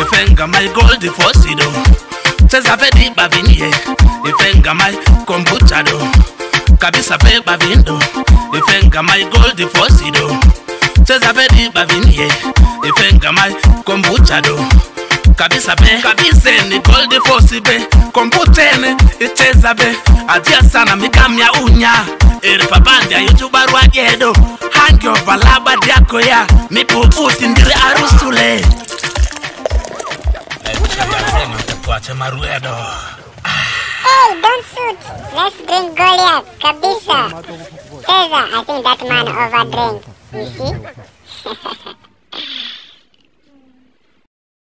Ifenga my gold fosido. Cheza pedi bavinye. Ifenga my kombucha do. Kabisa pe bavindo. Ifenga my gold fosido. Cheza pedi bavinye. Ifenga my kombucha do. Kabisa pe kabisa ni gold fosibe. Komputene icheza be. Adia sana mikamya unya. Eri papandi ya YouTube arwagedo. Hangi ovalaba diako ya. Mipuputi ndire arusule. Hey, don't shoot. Let's drink Goliath. Kabisa. Cesar, I think that man overdrank. You see?